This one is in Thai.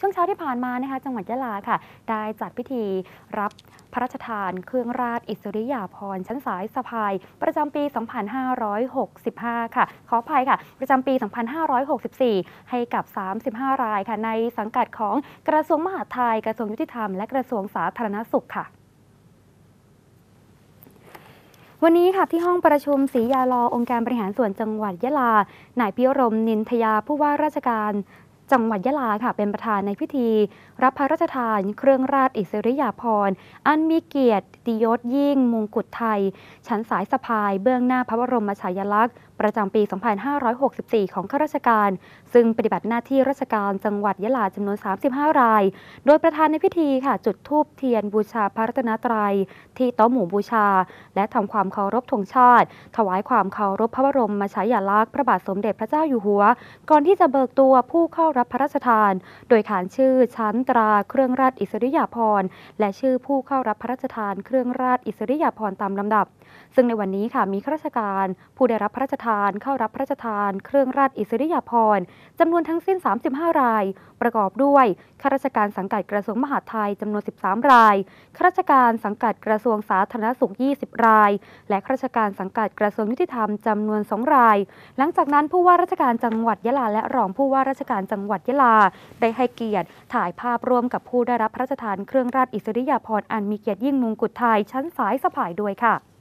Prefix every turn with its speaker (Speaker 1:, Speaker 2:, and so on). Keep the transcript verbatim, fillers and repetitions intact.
Speaker 1: ช่วงเช้าที่ผ่านมานะคะจังหวัดยะลาค่ะได้จัดพิธีรับพระราชทานเครื่องราชอิสริยาภรณ์ชั้นสายสะพายประจำปี สองพันห้าร้อยหกสิบห้า ค่ะขออภัยค่ะประจำปี สองพันห้าร้อยหกสิบสี่ ให้กับ สามสิบห้า รายค่ะในสังกัดของกระทรวงมหาดไทยกระทรวงยุติธรรมและกระทรวงสาธารณสุขค่ะวันนี้ค่ะที่ห้องประชุมศรียาลอองค์การบริหารส่วนจังหวัดยะลานายพิรมนินทยาผู้ว่าราชการจังหวัดยะลาค่ะเป็นประธานในพิธีรับพระราชทานเครื่องราชอิสริยาภรณ์อันมีเกียรติยศยิ่งมงกุฎไทยชั้นสายสะพายเบื้องหน้าพระบรมฉายาลักษณ์ประจำปี สองพันห้าร้อยหกสิบสี่ ของข้าราชการซึ่งปฏิบัติหน้าที่ราชการจังหวัดยะลาจำนวน สามสิบห้า รายโดยประธานในพิธีค่ะจุดธูปเทียนบูชาพระรัตนตรัยที่โต๊ะหมู่บูชาและทำความเคารพธงชาติถวายความเคารพพระบรมฉายาลักษณ์พระบาทสมเด็จพระเจ้าอยู่หัวก่อนที่จะเบิกตัวผู้เข้ารับพระราชทานโดยขานชื่อชั้นตราเครื่องราชอิสริยาภรณ์และชื่อผู้เข้ารับพระราชทานเครื่องราชอิสริยาภรณ์ตามลำดับซึ่งในวันนี้ค่ะมีข้าราชการผู้ได้รับพระราชทานเข้ารับพระราชทานเครื่องราชอิสริยาภรณ์จำนวนทั้งสิ้น สามสิบห้า รายประกอบด้วยข้าราชการสังกัดกระทรวงมหาดไทยจำนวน สิบสาม รายข้าราชการสังกัดกระทรวงสาธารณสุข ยี่สิบ รายและข้าราชการสังกัดกระทรวงยุติธรรมจำนวน สอง รายหลังจากนั้นผู้ว่าราชการจังหวัดยะลาและรองผู้ว่าราชการจังหวัดยะลาได้ให้เกียรติถ่ายภาพร่วมกับผู้ได้รับพระราชทานเครื่องราชอิสริยาภรณ์อันมีเกียรติยิ่งมงกุฎไทยชั้นสายสะพายด้วยค่ะ